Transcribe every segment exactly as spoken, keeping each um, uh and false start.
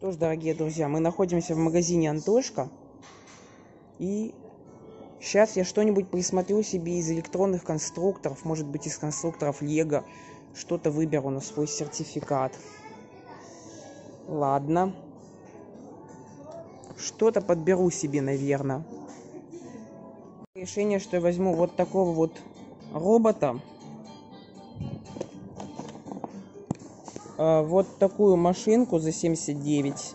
Что ж, дорогие друзья, мы находимся в магазине Антошка. И сейчас я что-нибудь присмотрю себе из электронных конструкторов, может быть из конструкторов Лего. Что-то выберу на свой сертификат. Ладно. Что-то подберу себе, наверное. Решение, что я возьму вот такого вот робота. Вот такую машинку за семьдесят девять.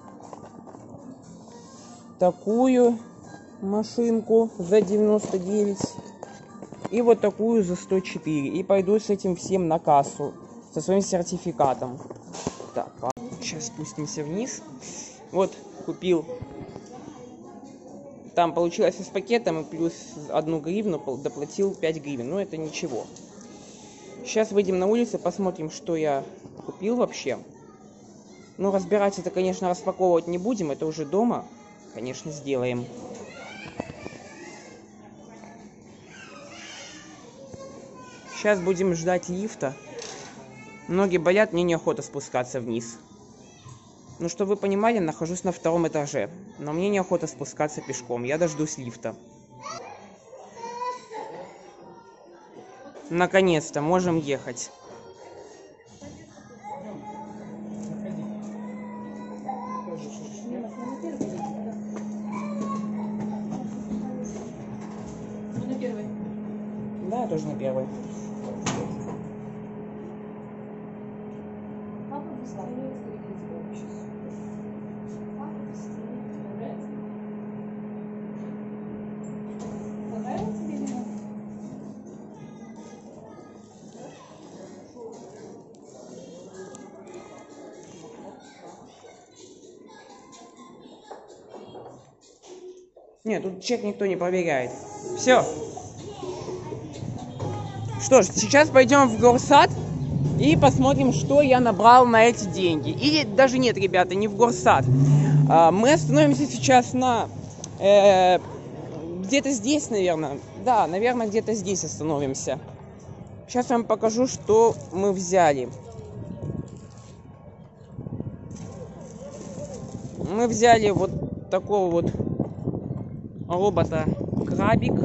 Такую машинку за девяносто девять. И вот такую за сто четыре. И пойду с этим всем на кассу. Со своим сертификатом. Так, сейчас спустимся вниз. Вот, купил. Там получилось с пакетом и плюс одну гривну доплатил пять гривен. Но это ничего. Сейчас выйдем на улицу, посмотрим, что я купил вообще. Ну, разбирать это, конечно, распаковывать не будем. Это уже дома, конечно, сделаем. Сейчас будем ждать лифта. Многие боят, мне неохота спускаться вниз. Ну, чтобы вы понимали, нахожусь на втором этаже. Но мне неохота спускаться пешком. Я дождусь лифта. Наконец-то можем ехать. На первый. Да, тоже на первый. Нет, тут чек никто не проверяет. Все. Что ж, сейчас пойдем в горсад и посмотрим, что я набрал на эти деньги. Или даже нет, ребята, не в горсад. Мы остановимся сейчас на... Э, где-то здесь, наверное. Да, наверное, где-то здесь остановимся. Сейчас я вам покажу, что мы взяли. Мы взяли вот такого вот робота крабик.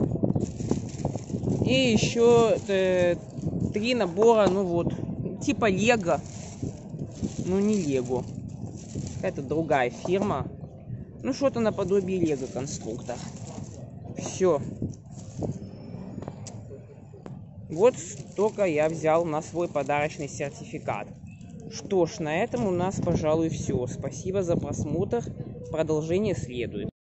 И еще э, три набора, ну вот, типа Лего. Ну не Лего. Это другая фирма. Ну что-то наподобие Лего конструктор. Все. Вот столько я взял на свой подарочный сертификат. Что ж, на этом у нас, пожалуй, все. Спасибо за просмотр. Продолжение следует.